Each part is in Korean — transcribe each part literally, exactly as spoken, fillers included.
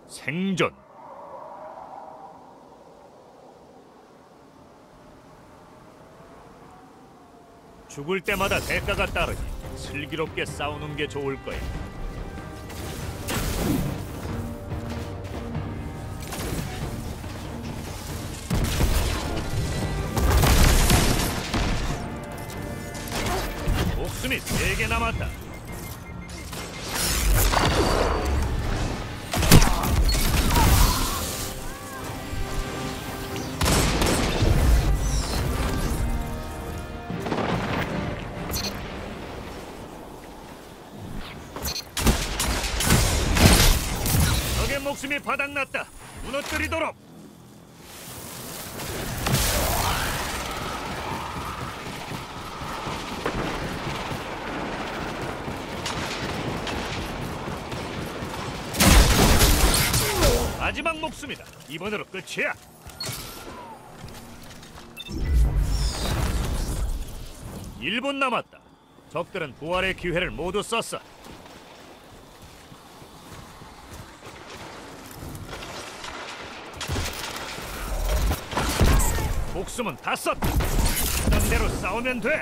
생존. 죽을 때마다 대가가 따르니 슬기롭게 싸우는 게 좋을 거야. 목숨이 세 개 남았다. 적의 목숨이 바닥났다. 무너뜨리도록. 마지막 목숨이다. 이번으로 끝이야. 일 분 남았다. 적들은 부활의 기회를 모두 썼어. 목숨은 다 썼다. 하던 대로 싸우면 돼.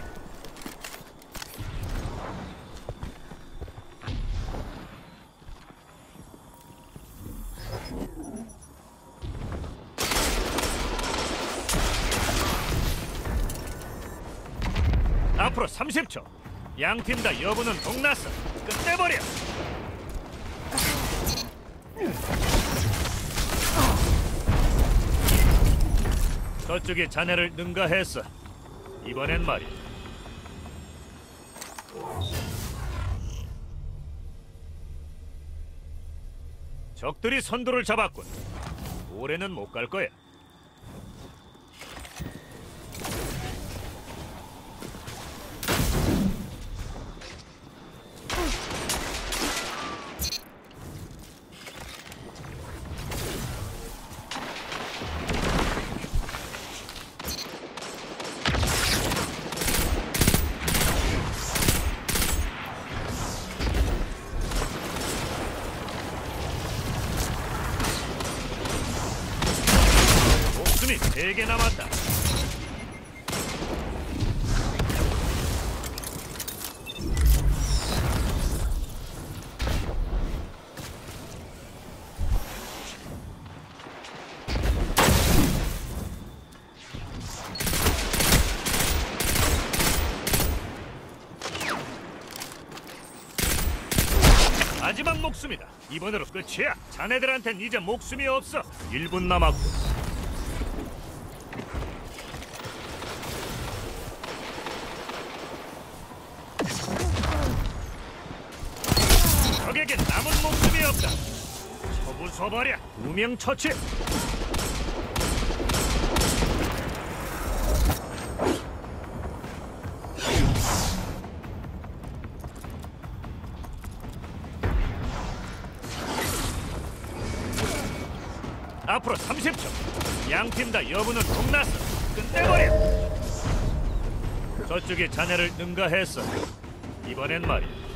앞으로 삼십 초. 양팀 다 여부는 동났어. 끝내버려. 저쪽이 자네를 능가했어. 이번엔 말이야. 적들이 선두를 잡았군. 오래는 못 갈 거야. 세 개 남았다. 마지막 목숨이다. 이번으로 끝이야. 자네들한텐 이제 목숨이 없어. 일 분 남았고. 적에게 남은 목숨이 없다. 처부숴버려. 무명 처치. 앞으로 삼십 초. 양팀 다 여부는 동났어. 끝내버려. 저쪽이 자네를 능가했어. 이번엔 말이야.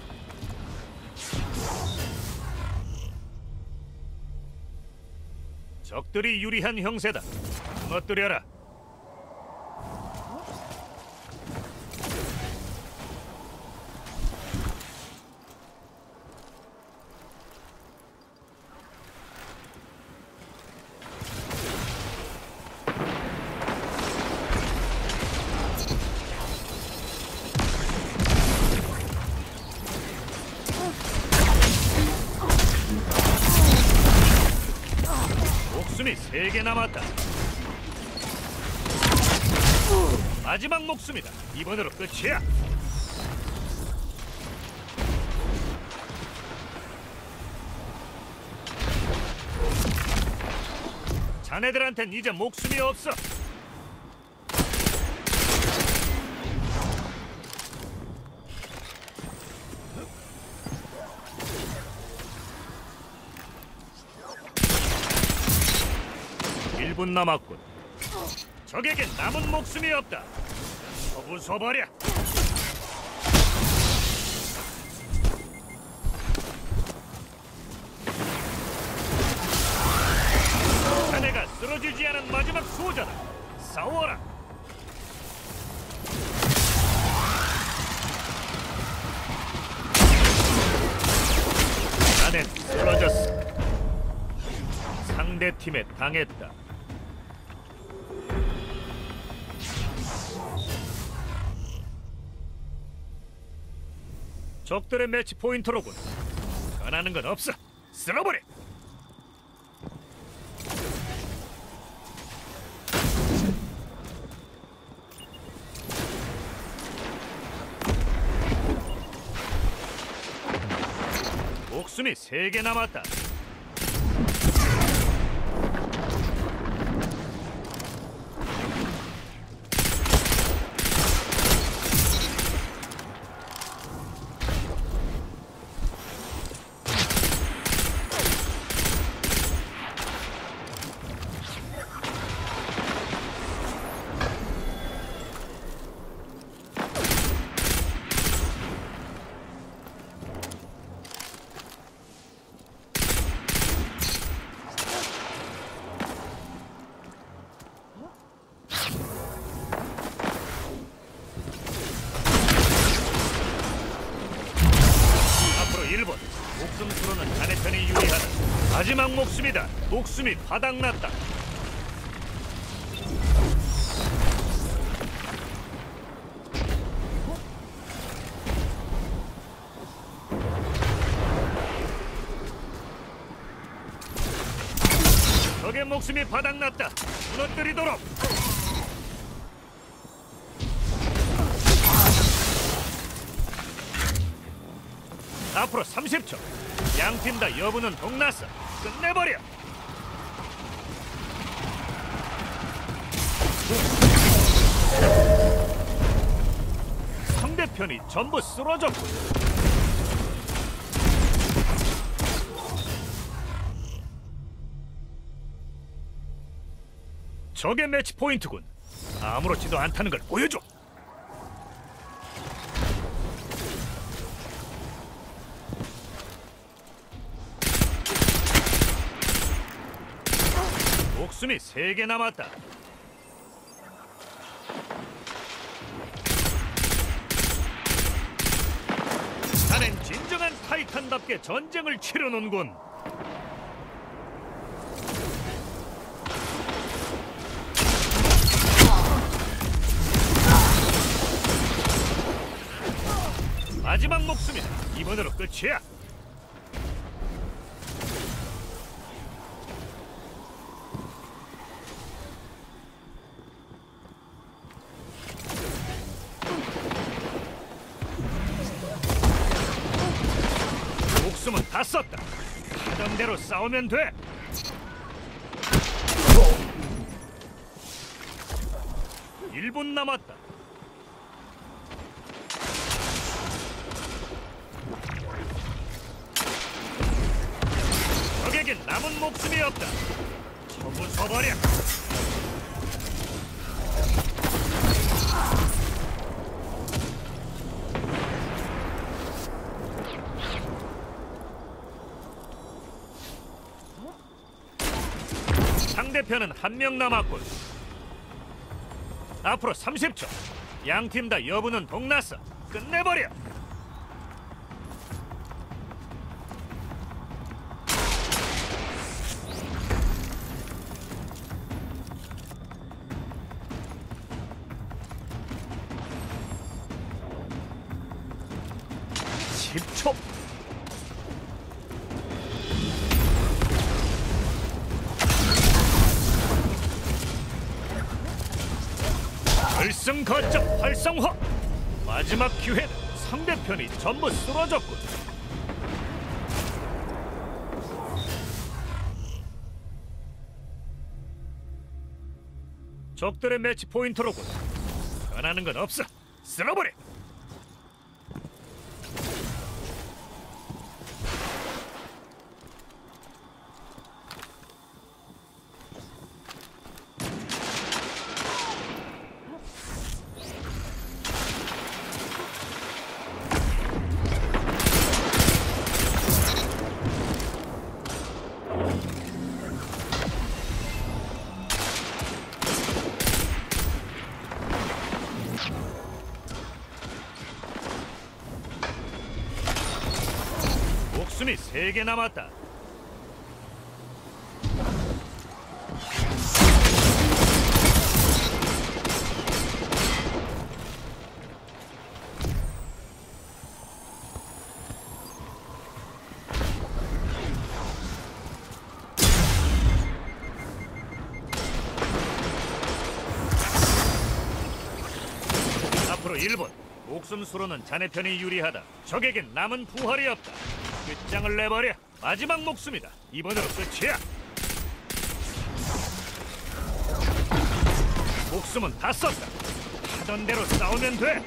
적들이 유리한 형세다. 무너뜨려라. 목숨이 세 개 남았다. 마지막 목숨이다. 이번으로 끝이야. 자네들한텐 이제 목숨이 없어. 일 분 남았군. 적에게 남은 목숨이 없다. 처부숴버려. 남지 않은 마지막 수호자다. 싸워라. 나는 쓰러졌어. 상대 팀에 당했다. 적들의 매치 포인트로군. 변하는 건 없어. 쓸어버려. 목숨이 세 개 남았다. 일본 목숨 수로는 자네 편이 유리하다. 마지막 목숨이다. 목숨이 바닥났다. 적의 목숨이 바닥났다. 무너뜨리도록. 앞으로 삼십 초. 양팀 다 여부는 동났어. 끝내버려. 상대편이 전부 쓰러졌고. 적의 매치 포인트군. 아무렇지도 않다는 걸 보여줘. 목숨이 세 개 남았다. 자넨 진정한 타이탄답게 전쟁을 치르는군. 마지막 목숨이다. 이번으로 끝이야. 목숨은 다 썼다. 하던 대로 싸우면 돼. 일 분 남았다. 적에겐 남은 목숨이 없다. 전부 서버려. 상대편은 한 명 남았군. 앞으로 삼십 초. 양팀 다 여부는 동났어. 끝내버려. 십 초. 결승 거점 활성화. 마지막 기회는 상대편이 전부 쓰러졌군. 적들의 매치 포인트로군. 변하는 건 없어. 쓸어버려. 목숨이 세 개 남았다. 앞으로 일 분. 목숨 수로는 자네 편이 유리하다. 적에겐 남은 부활이 없다. 끝장을 내버려. 마지막 목숨이다. 이번으로 끝이야. 목숨은 다 썼다. 하던 대로 싸우면 돼.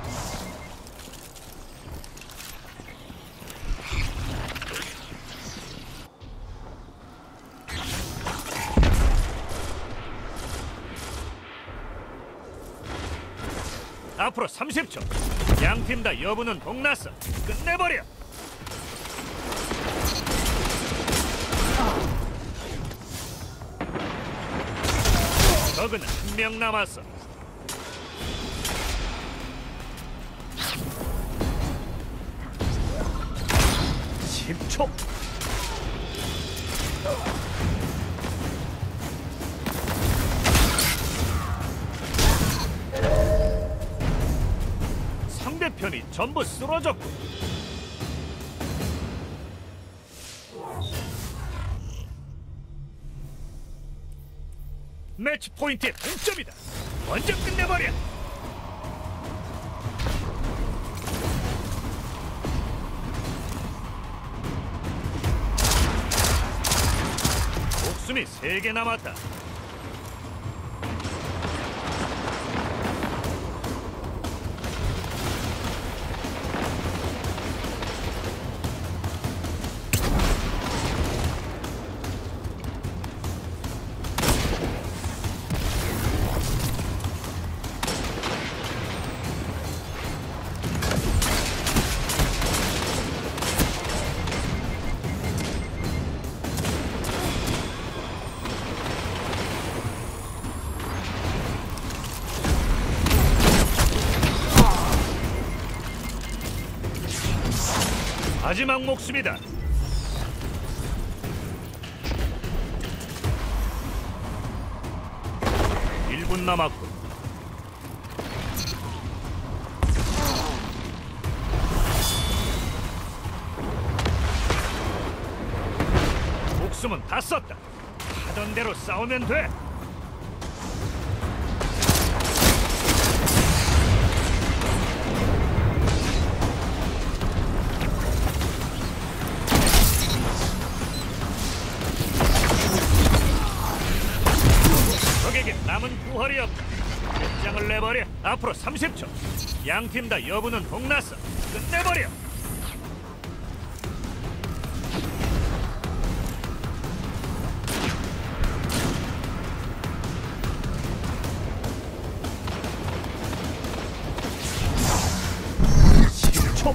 앞으로 삼십 초. 양팀 다 여부는 동났어. 끝내버려. 적은 한 명 남았어. 십 초. 상대편이 전부 쓰러졌고. 매치 포인트의 동점이다. 먼저 끝내버려. 목숨이 세 개 남았다. 마지막 목숨이다. 일 분 남았고. 목숨은 다 썼다. 하던 대로 싸우면 돼. 적에게 남은 부활이 없다. 끝장을 내버려. 앞으로 삼십 초. 양팀 다 여부는 동났어. 끝내버려. 십 초.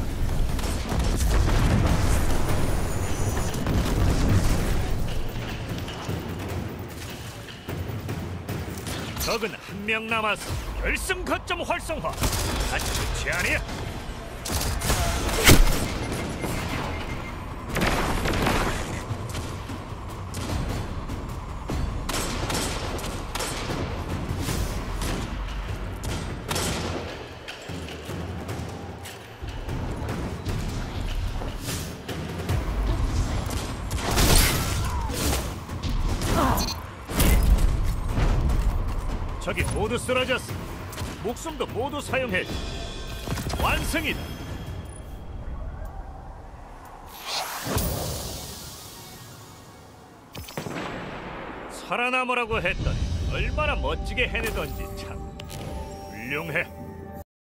적은 한 명 남았어. 결승 거점 활성화. 아직 끝이 아니야. 적이 모두 쓰러졌어. 목숨도 모두 사용해. 완승이다. 살아남으라고 했더니 얼마나 멋지게 해내던지 참 훌륭해.